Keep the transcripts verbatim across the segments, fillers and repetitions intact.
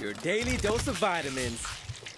Your daily dose of vitamins.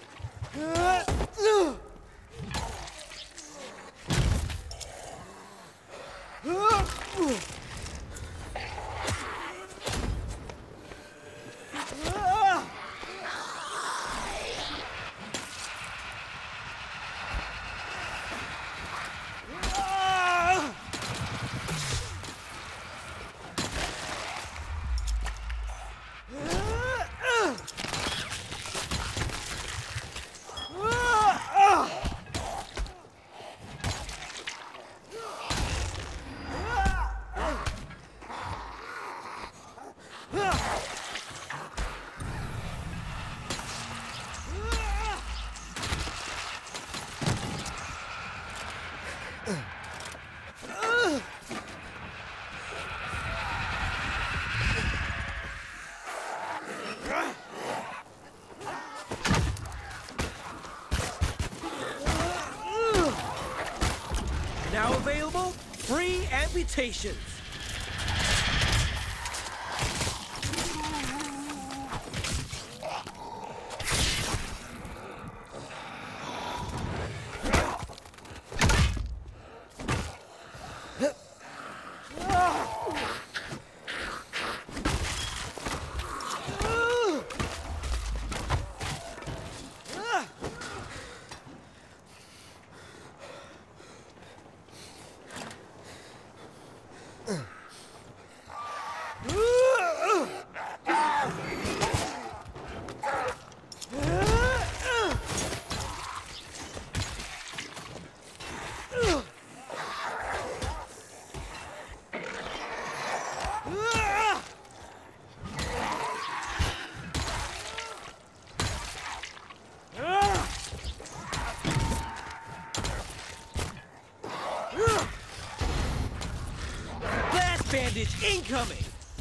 Now available, free amputations. Blast bandage incoming!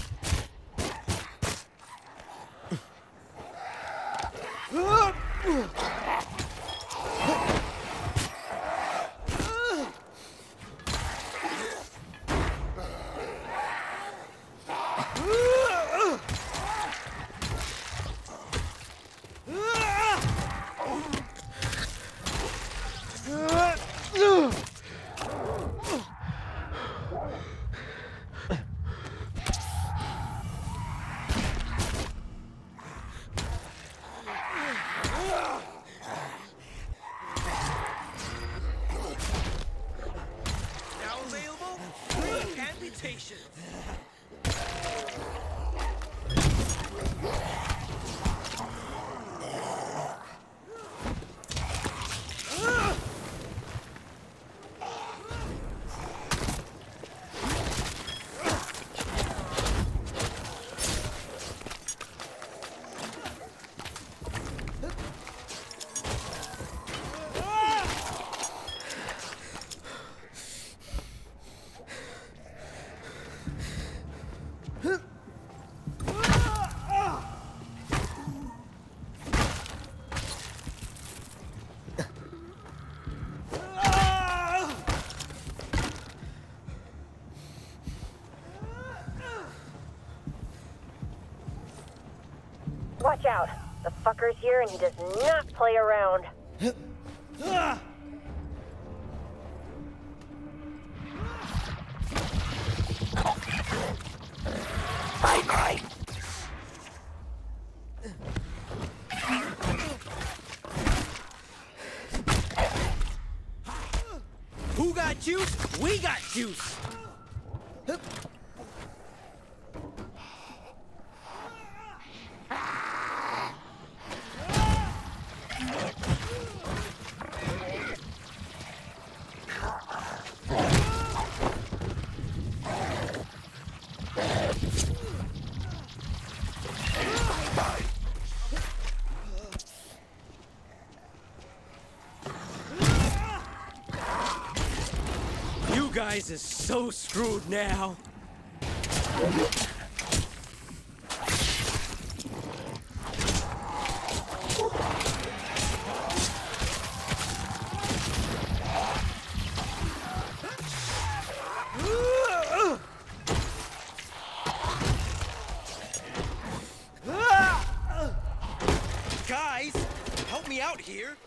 Amputations. Watch out. The fucker's here and he does not play around. Bye-bye. Who got juice? We got juice! You guys is so screwed now. here?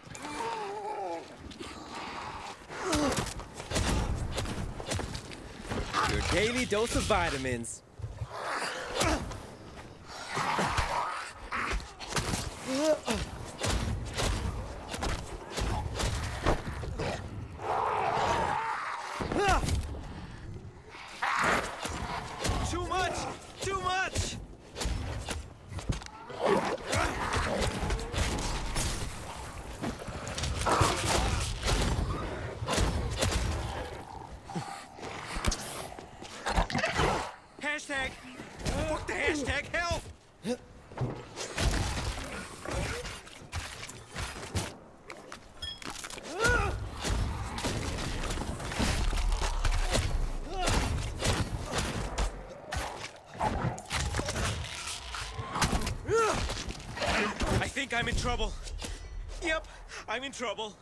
Your daily dose of vitamins. Too much! Too much! Hashtag! Fuck the hashtag help! I think I'm in trouble. Yep, I'm in trouble.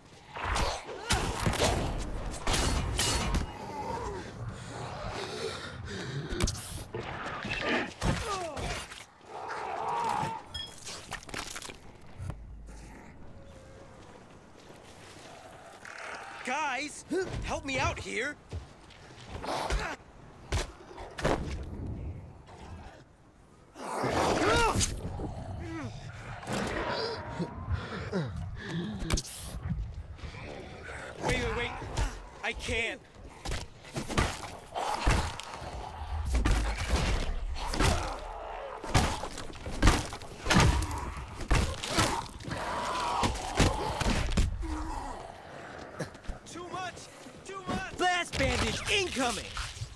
Guys, help me out here. Wait, wait, wait. I can't. Too much! Too much! Blast bandage incoming!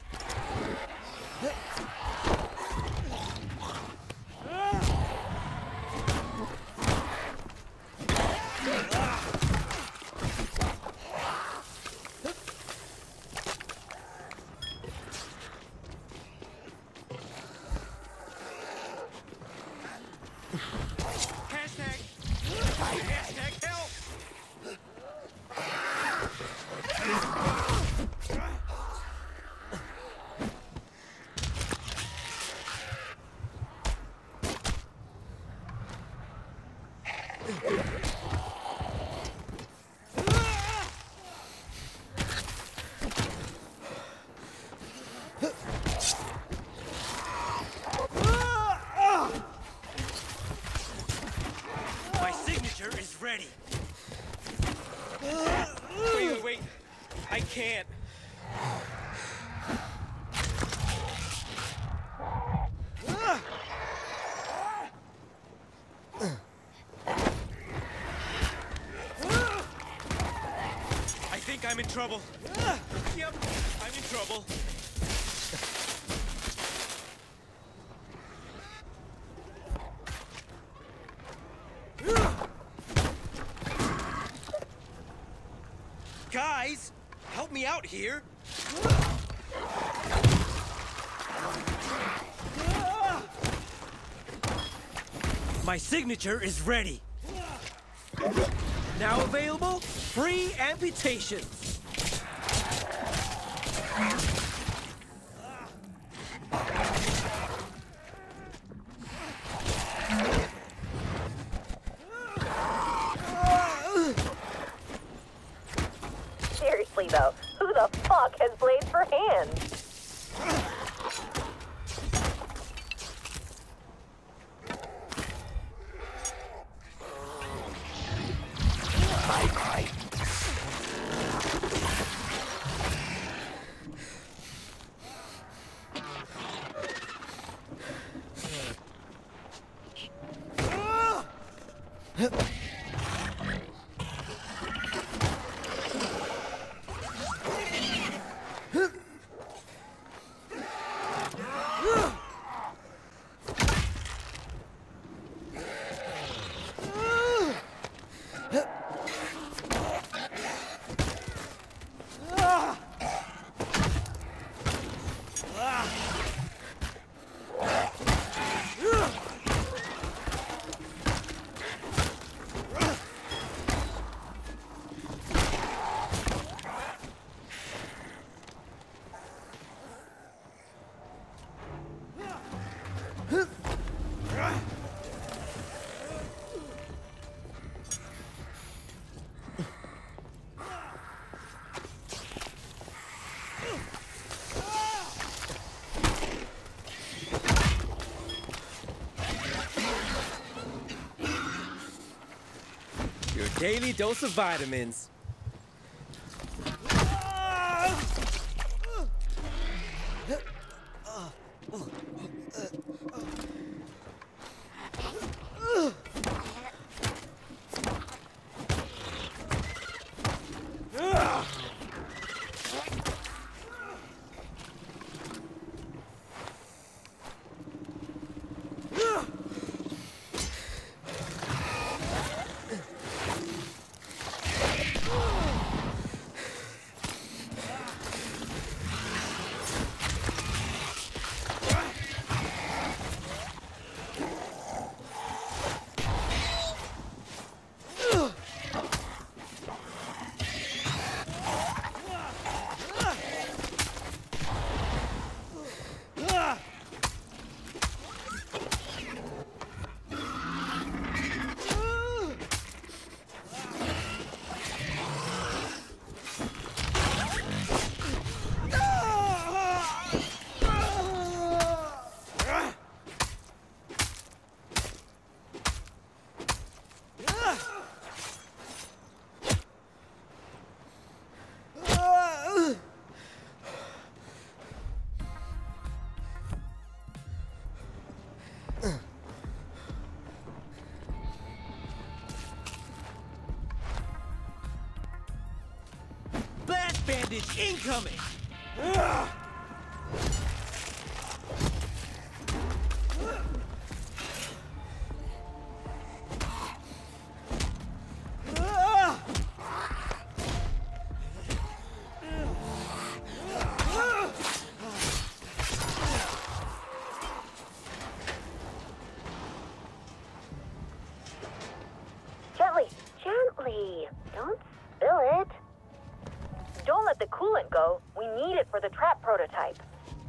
Hashtag! Hashtag help! My signature is ready. Wait, wait, wait. I can't. I think I'm in trouble. Yep, I'm in trouble. Guys, help me out here. My signature is ready. Now available, free amputations. Seriously though, who the fuck has blades for hands? Bye bye. daily dose of vitamins. Blast bandage incoming! Ugh! Gently, gently. Don't spill it. Don't let the coolant go. We need it for the trap prototype.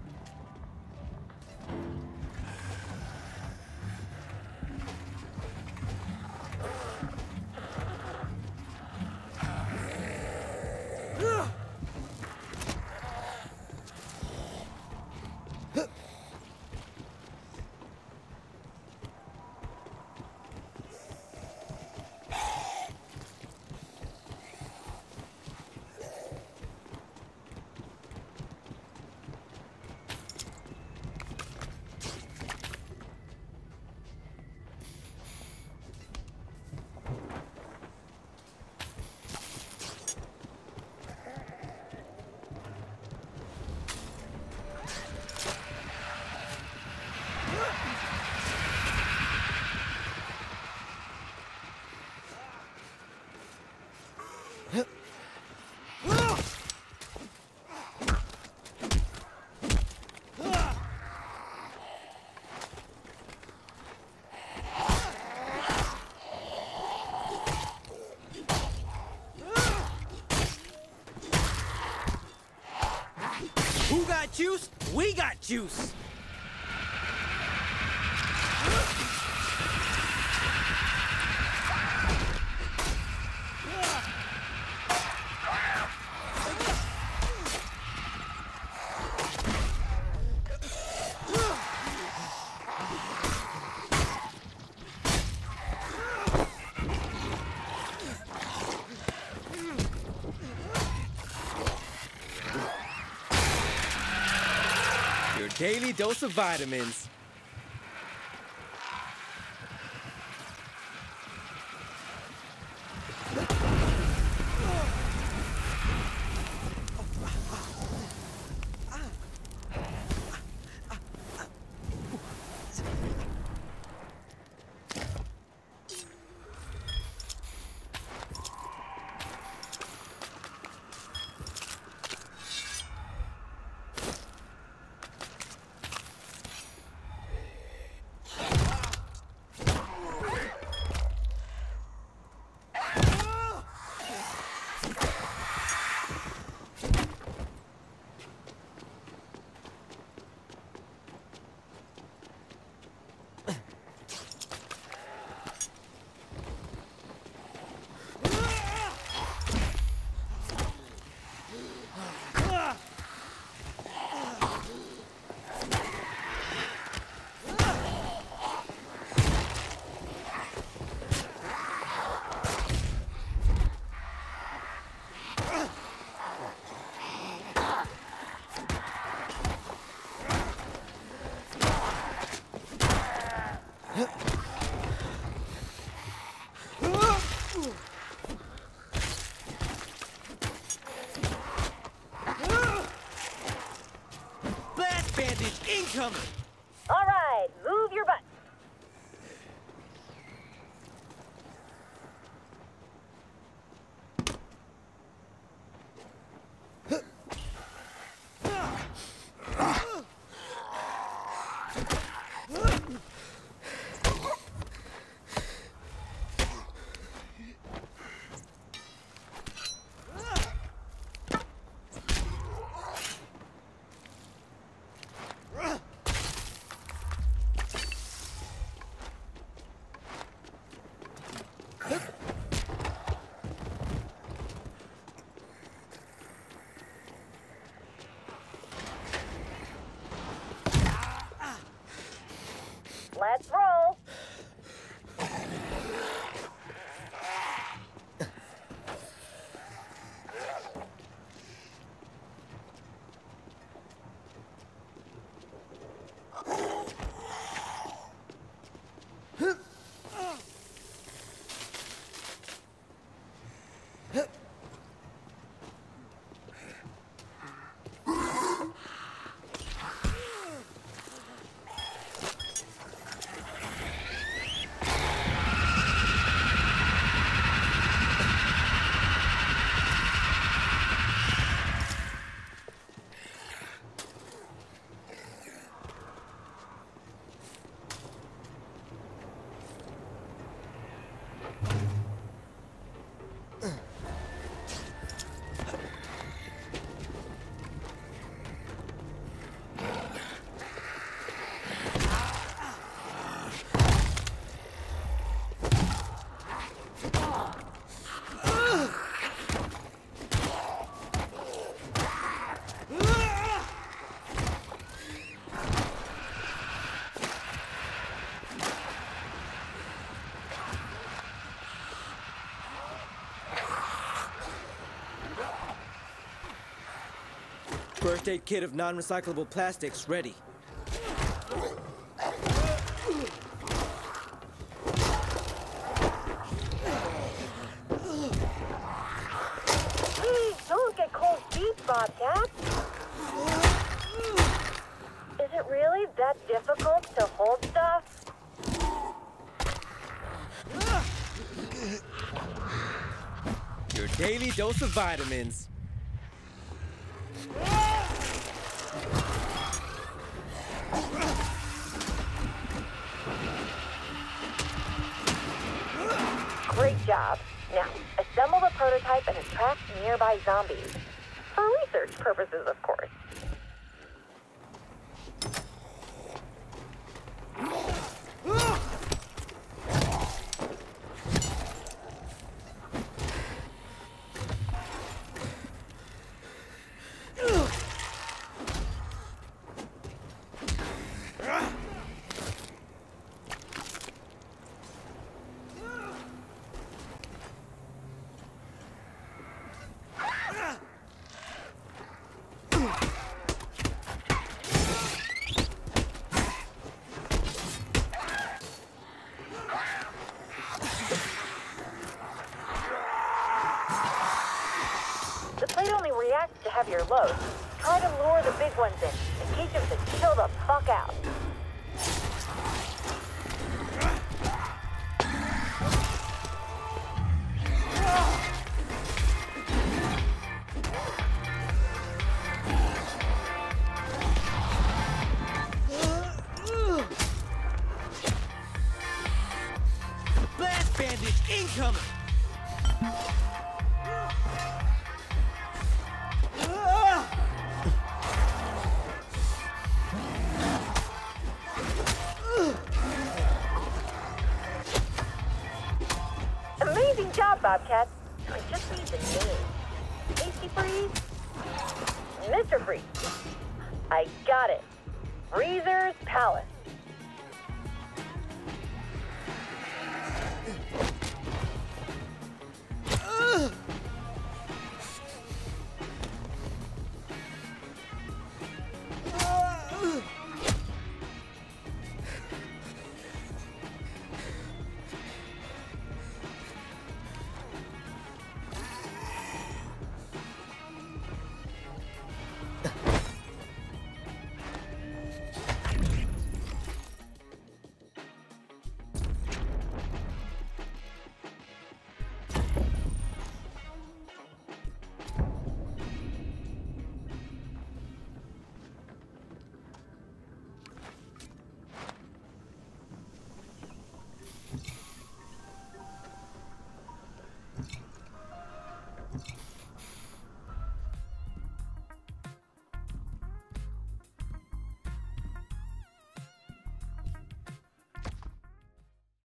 Who got juice? We got juice! Your daily dose of vitamins. Blast bandage incoming! All right, move your butt. Let's roll. First aid kit of non-recyclable plastics ready. Please don't get cold feet, Bobcat. Is it really that difficult to hold stuff? Your daily dose of vitamins. Great job. Now, assemble the prototype and attract nearby zombies. For research purposes, of course. The plate only reacts to heavier loads. Try to lure the big ones in and teach them to chill the fuck out. Blast bandage incoming! Amazing job, Bobcat. I just need the name. Tasty Freeze? Mister Freeze. I got it. Freezer's Palace.